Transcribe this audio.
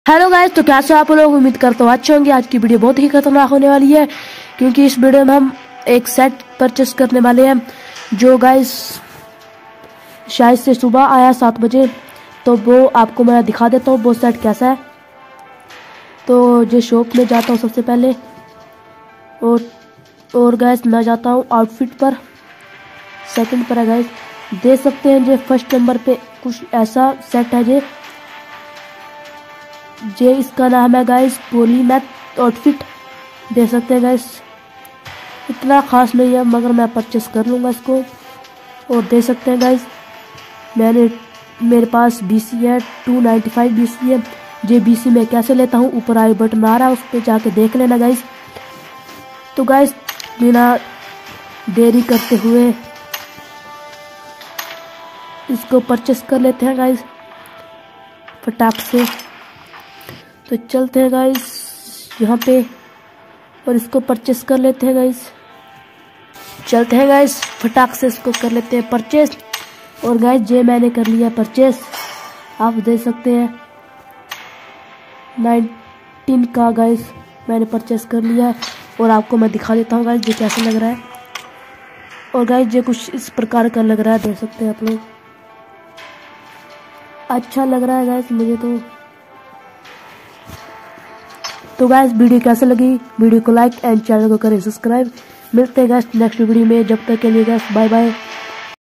Hello guys, तो कैसे आप लोग? उम्मीद करता हूँ अच्छे होंगे। आज की वीडियो बहुत ही खतरनाक होने वाली है क्योंकि इस वीडियो में हम एक सेट परचेस करने वाले हैं जो गाइस शायद से सुबह आया 7 बजे। तो वो आपको मैं दिखा देता हूँ वो सेट कैसा है। तो जो शॉप में जाता हूँ सबसे पहले और गाइस मैं जाता हूँ आउटफिट पर, सेकंड पर है गाइस। देख सकते हैं जो फर्स्ट नंबर पे कुछ ऐसा सेट है जे इसका नाम है गाइस पॉलीमैथ आउटफिट। देख सकते हैं गाइस इतना खास नहीं है मगर मैं परचेस कर लूँगा इसको। और देख सकते हैं गाइस मेरे पास BC है 295 BC है। जे BC में कैसे लेता हूँ ऊपर आई बटन आ रहा है, उस पर जाके देख लेना गाइस। तो गाइस बिना देरी करते हुए इसको परचेस कर लेते हैं गाइस फटाक से। तो चलते हैं गाइस यहाँ पे और इसको परचेस कर लेते हैं गाइस। चलते हैं गाइस फटाक से इसको कर लेते हैं परचेस। और गाइस ये मैंने कर लिया परचेस, आप देख सकते हैं 19 का गाइस मैंने परचेस कर लिया है। और आपको मैं दिखा देता हूँ गाइस ये कैसा लग रहा है। और गाइस ये कुछ इस प्रकार का लग रहा है, देख सकते हैं आप लोग। अच्छा लग रहा है गाइस मुझे तो गाइस वीडियो कैसे लगी, वीडियो को लाइक एंड चैनल को करें सब्सक्राइब। मिलते हैं गाइस नेक्स्ट वीडियो में, जब तक के लिए गाइस बाय बाय।